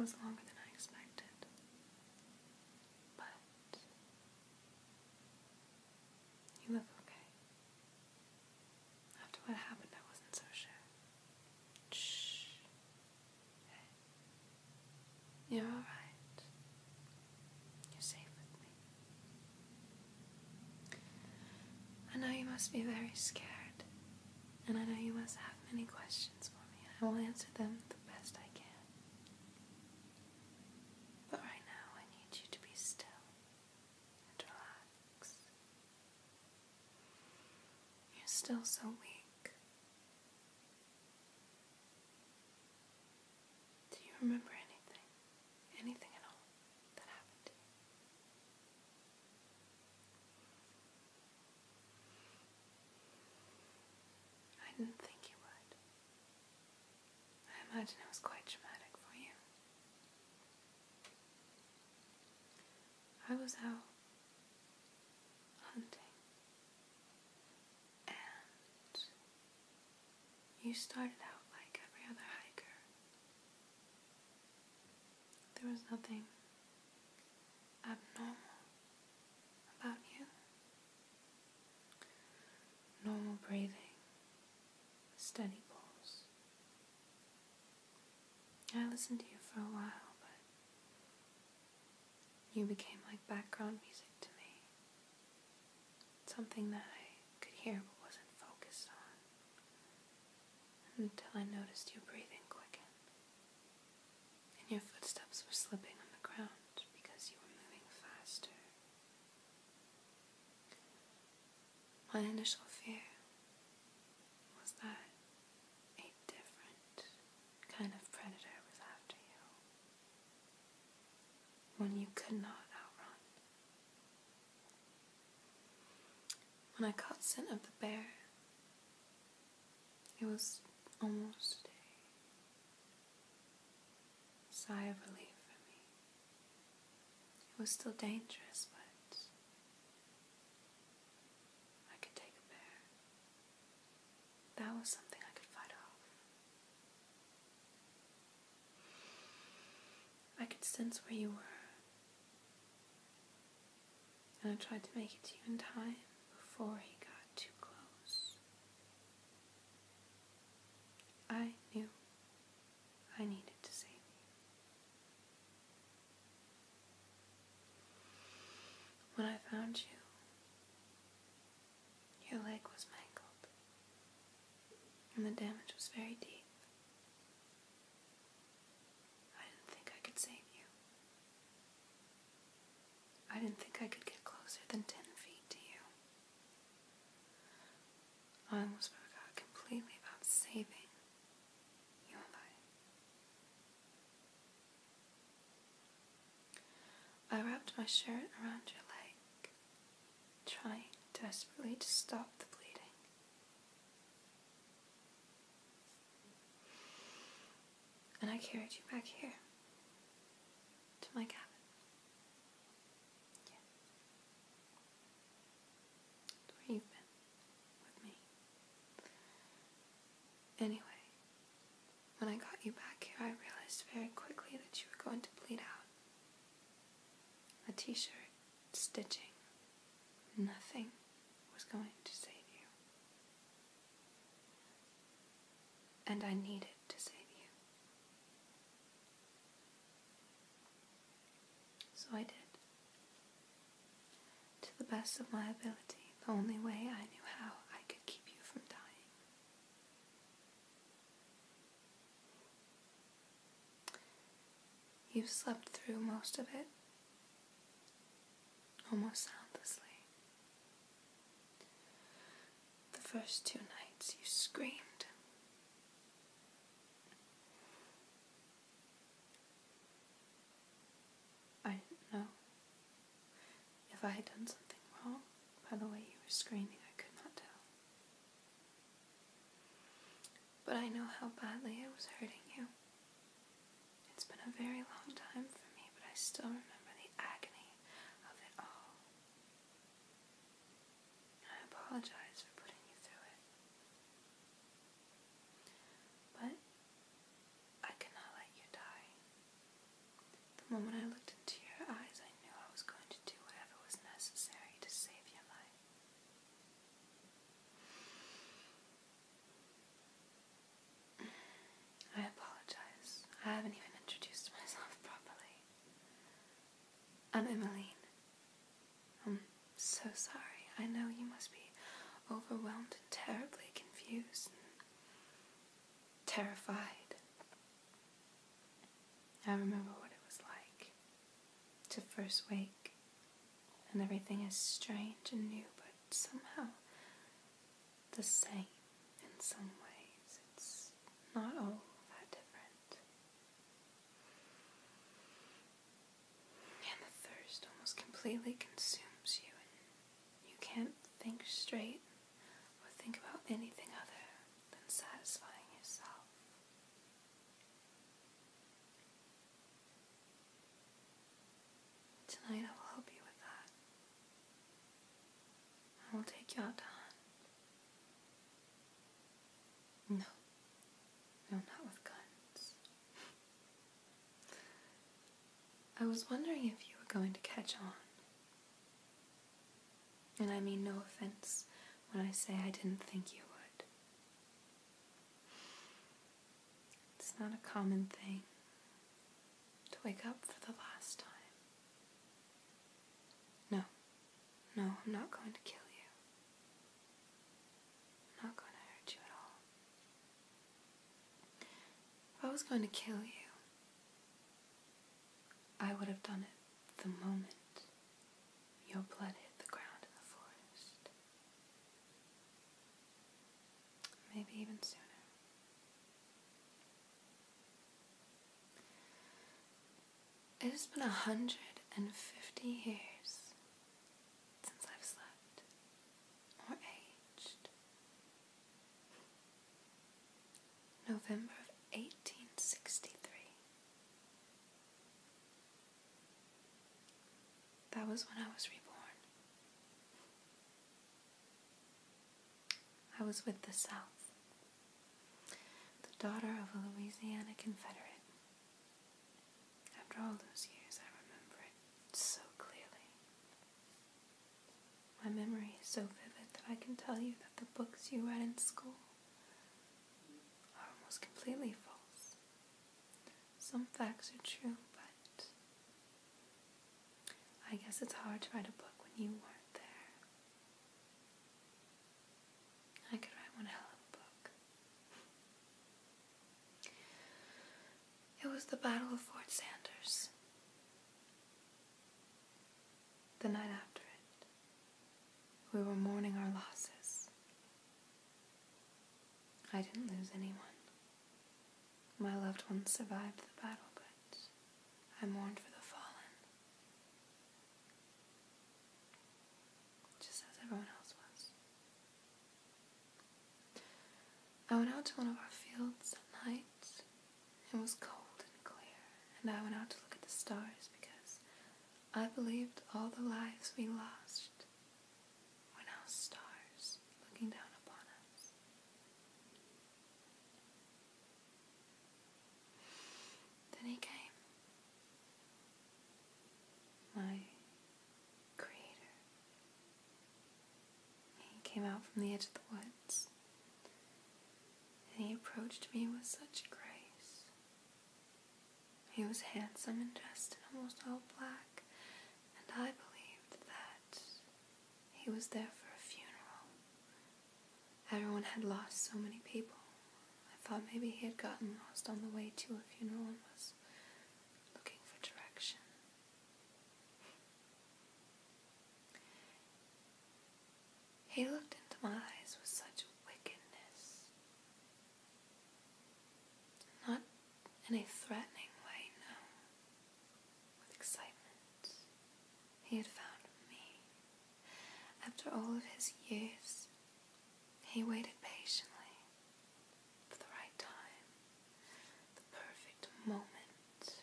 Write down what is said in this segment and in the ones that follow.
was longer than I expected. But you look okay. After what happened, I wasn't so sure. Shh. Hey. You're alright. You're safe with me. I know you must be very scared. And I know you must have many questions for me. I will answer them the best I can. But right now, I need you to be still and relax. You're still so weak. Do you remember anything? Anything at all that happened to you? I didn't think you would. I imagine it was quite traumatic for you. I was out hunting, and you started out like every other hiker. There was nothing abnormal about you. Normal breathing, steady pulse. I listened to you for a while, but you became like background music to me. Something that I could hear but wasn't focused on. Until I noticed your breathing quicken. And your footsteps were slipping on the ground because you were moving faster. My initial fear was that a different kind of predator was after you. One you could not outrun. When I caught scent of the bear, it was almost a sigh of relief for me. It was still dangerous, but I could take a bear. That was something I could fight off. I could sense where you were, and I tried to make it to you in time before he got too close. I knew I needed to save you. When I found you, your leg was mangled, and the damage was very deep. I didn't think I could save you. I didn't think I could get closer than 10 feet to you. I almost forgot completely about saving your life. I wrapped my shirt around your leg, trying desperately to stop the bleeding. And I carried you back here, to my cabin. Yeah. To where you've been, with me. Anyway, when I got you back here, I realized very quickly that you were going to bleed out. A t-shirt, stitching, nothing was going to save you. And I needed to save you. So I did. To the best of my ability, the only way I knew how I could keep you from dying. You've slept through most of it, almost soundlessly. The first 2 nights you screamed. I didn't know if I had done something wrong. By the way you were screaming, I could not tell. But I know how badly it was hurting you. It's been a very long time for me, but I still remember the agony of it all. I apologize for putting you through it. But I cannot let you die. Aunt Emmeline, I'm so sorry. I know you must be overwhelmed and terribly confused and terrified. I remember what it was like to first wake, and everything is strange and new, but somehow the same in some ways. It's not all that different. And the thirst almost completely consumes you, and you can't think straight or think about anything other than satisfying yourself. Tonight I will help you with that. I will take you out to hunt. No, not with guns. I was wondering if you were going to catch on. And I mean no offense when I say I didn't think you would. It's not a common thing to wake up for the last time. No, I'm not going to kill you. I'm not going to hurt you at all. If I was going to kill you, I would have done it the moment your blood hit the ground in the forest. Maybe even sooner. It has been 150 years since I've slept or aged. November of 1863. That was when I was reborn. I was with the South, the daughter of a Louisiana Confederate. After all those years, I remember it so clearly. My memory is so vivid that I can tell you that the books you read in school are almost completely false. Some facts are true, but I guess it's hard to write a book when you weren't there. I could write one hell of a book. It was the Battle of Fort Sanders. The night after it, we were mourning our losses. I didn't lose anyone. My loved ones survived the battle, but I mourned for the fallen, just as everyone else was. I went out to one of our fields at night. It was cold and clear, and I went out to look at the stars because I believed all the lives we lost were now stars looking down upon us. Then he came, my creator. He came out from the edge of the woods, and he approached me with such grace. He was handsome and dressed in almost all black, and I believed that he was there for a funeral. Everyone had lost so many people. I thought maybe he had gotten lost on the way to a funeral and was looking for direction. He looked into my eyes with such wickedness. Not in a threatening way, no. With excitement. He had found me. After all of his years, he waited patiently for the right time, the perfect moment.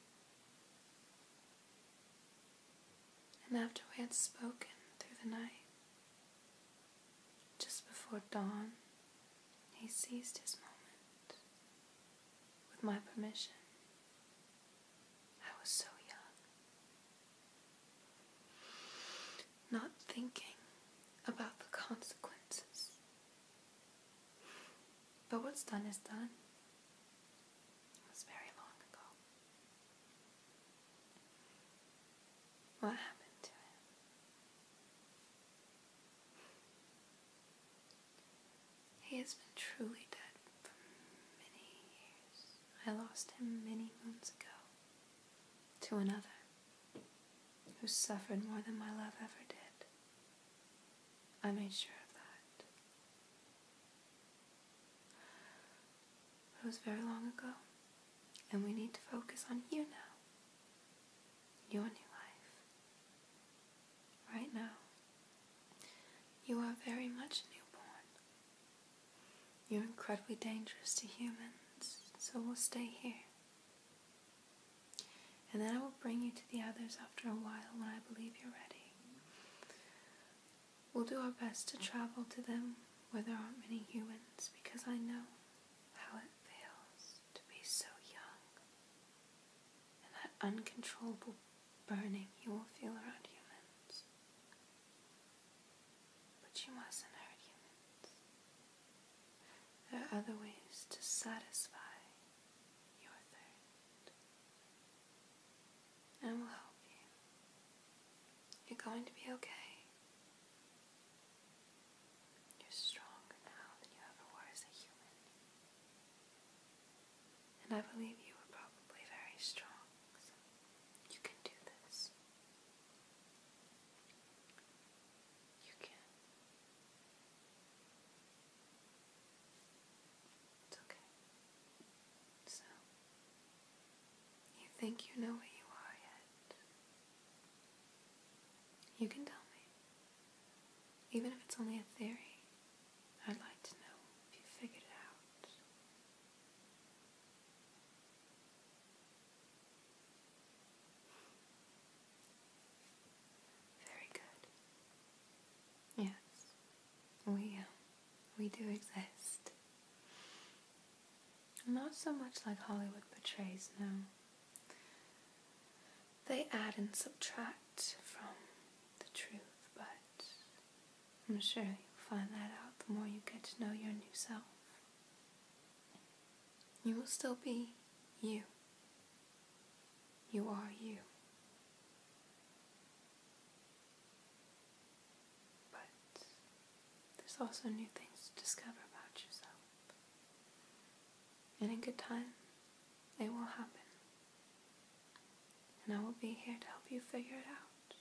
And after we had spoken through the night, just before dawn, he seized his moment. With my permission. I was so young. Not thinking about the consequences. But what's done is done. It was very long He has been truly dead for many years. I lost him many moons ago to another who suffered more than my love ever did. I made sure of that. It was very long ago, and we need to focus on you now. Your new life. Right now, you are very much newborn. You're incredibly dangerous to humans, so we'll stay here. And then I will bring you to the others after a while when I believe you're ready. We'll do our best to travel to them where there aren't many humans, because I know how it feels to be so young. And that uncontrollable burning you will feel around humans. But you mustn't hurt humans. There are other ways to satisfy your thirst. And we'll help you. You're going to be okay. You're stronger now than you ever were as a human. And I believe you were probably very strong, so you can do this. You can. It's okay. So, you think you know where you are yet? You can tell me. Even if it's only a theory, I'd like to know if you figured it out. Very good. Yes, we do exist. Not so much like Hollywood portrays, no. They add and subtract from the truth, but I'm sure you'll find that out the more you get to know your new self. You will still be you. You are you. But there's also new things to discover about yourself. And in good time, it will happen. And I will be here to help you figure it out.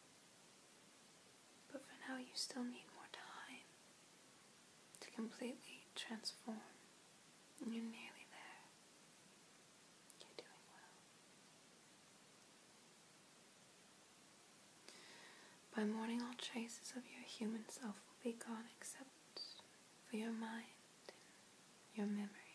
But for now, you still need more time to completely transform. And you're nearly there. You're doing well. By morning, all traces of your human self will be gone except for your mind and your memory.